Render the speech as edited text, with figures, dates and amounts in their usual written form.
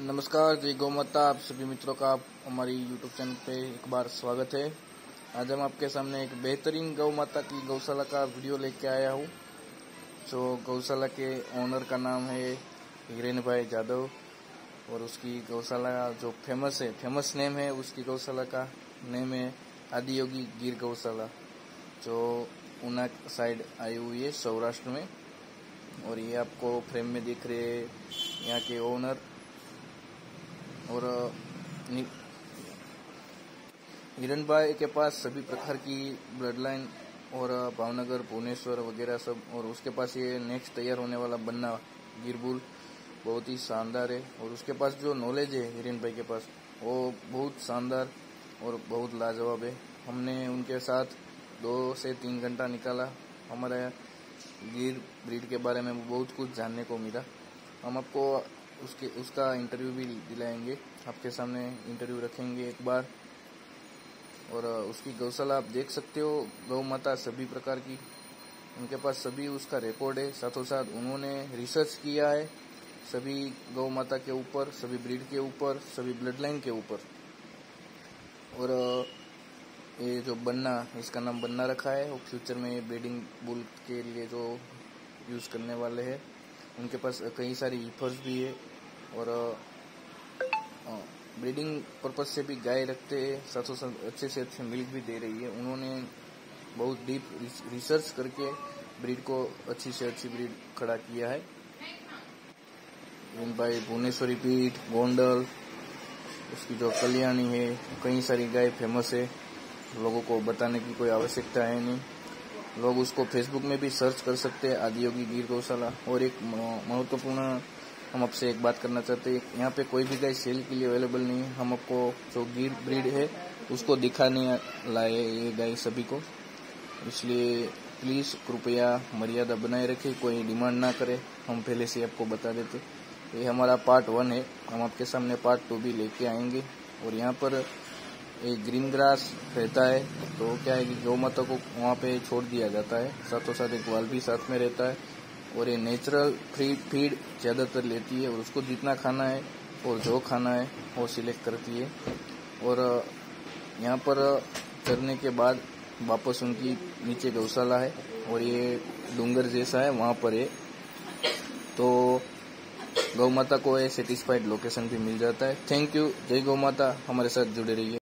नमस्कार, जय गौ माता। आप सभी मित्रों का हमारी यूट्यूब चैनल पे एक बार स्वागत है। आज हम आपके सामने एक बेहतरीन गौ माता की गौशाला का वीडियो लेके आया हूँ। जो गौशाला के ओनर का नाम है हिरेन भाई जादव और उसकी गौशाला जो फेमस नेम है उसकी गौशाला का नेम है आदियोगी गिर गौशाला, जो ऊना साइड आई हुई है सौराष्ट्र में। और ये आपको फ्रेम में दिख रहे हैं यहाँ के ओनर। और हिरन भाई के पास सभी प्रकार की ब्लड लाइन और भावनगर, भुवनेश्वर वगैरह सब। और उसके पास ये नेक्स्ट तैयार होने वाला बन्ना गिरबुल बहुत ही शानदार है। और उसके पास जो नॉलेज है हिरन भाई के पास वो बहुत शानदार और बहुत लाजवाब है। हमने उनके साथ 2 से 3 घंटा निकाला। हमारे गिर ब्रीड के बारे में बहुत कुछ जानने को मिला। हम आपको उसका इंटरव्यू भी दिलाएंगे, आपके सामने इंटरव्यू रखेंगे एक बार। और उसकी गौशाला आप देख सकते हो, गौ माता सभी प्रकार की उनके पास सभी उसका रिकॉर्ड है। साथों साथ उन्होंने रिसर्च किया है सभी गौ माता के ऊपर, सभी ब्रीड के ऊपर, सभी ब्लड लाइन के ऊपर। और ये जो बन्ना, इसका नाम बन्ना रखा है, वो फ्यूचर में ब्रीडिंग बुल के लिए जो यूज़ करने वाले हैं। उनके पास कई सारी ईफर्स भी है और ब्रीडिंग पर्पज से भी गाय रखते हैं। साथों साथ अच्छे से अच्छे मिल्क भी दे रही है। उन्होंने बहुत डीप रिसर्च करके ब्रीड को अच्छी से अच्छी ब्रीड खड़ा किया है। भाई भुवनेश्वरी पीठ, गोंडल, उसकी जो कल्याणी है, कई सारी गाय फेमस है। लोगों को बताने की कोई आवश्यकता है नहीं, लोग उसको फेसबुक में भी सर्च कर सकते हैं, आदियोगी गिर गौशाला। और एक महत्वपूर्ण हम आपसे एक बात करना चाहते हैं, यहाँ पे कोई भी गाय सेल के लिए अवेलेबल नहीं है। हम आपको जो गिर ब्रीड है उसको दिखाने लाए ये गाय सभी को, इसलिए प्लीज़ कृपया मर्यादा बनाए रखें, कोई डिमांड ना करे। हम पहले से आपको बता देते, ये हमारा पार्ट 1 है। हम आपके सामने पार्ट 2 भी लेके आएंगे। और यहाँ पर एक ग्रीन ग्रास रहता है, तो क्या है कि गौ माता को वहाँ पे छोड़ दिया जाता है। साथों साथ एक वाल भी साथ में रहता है। और ये नेचुरल फीड ज़्यादातर लेती है और उसको जितना खाना है और जो खाना है वो सिलेक्ट करती है। और यहाँ पर चरने के बाद वापस उनकी नीचे गौशाला है और ये डूंगर जैसा है, वहाँ पर है। तो गौ माता को ये सेटिस्फाइड लोकेशन भी मिल जाता है। थैंक यू, जय गौ माता। हमारे साथ जुड़े रहिए।